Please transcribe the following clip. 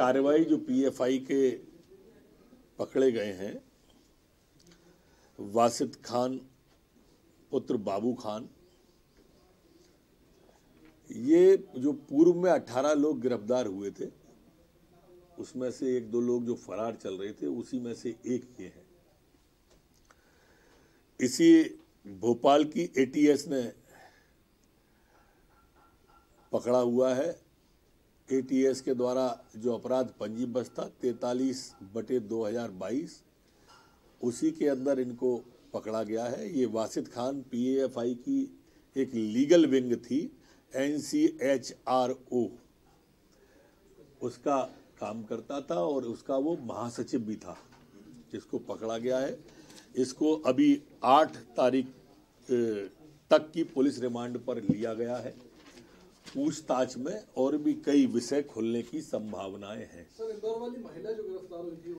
कार्रवाई जो पीएफआई के पकड़े गए हैं, वासिद खान पुत्र बाबू खान, ये जो पूर्व में 18 लोग गिरफ्तार हुए थे, उसमें से एक दो लोग जो फरार चल रहे थे, उसी में से एक ये है। इसी भोपाल की एटीएस ने पकड़ा हुआ है। एटीएस के द्वारा जो अपराध पंजीबद्ध था 43/2022, उसी के अंदर इनको पकड़ा गया है। ये वासिद खान पीएफआई की एक लीगल विंग थी, NCHRO, उसका काम करता था और उसका वो महासचिव भी था, जिसको पकड़ा गया है। इसको अभी 8 तारीख तक की पुलिस रिमांड पर लिया गया है। पूछताछ में और भी कई विषय खुलने की संभावनाएं हैं। सर, इंदौर वाली महिला जो गिरफ्तार हुई थी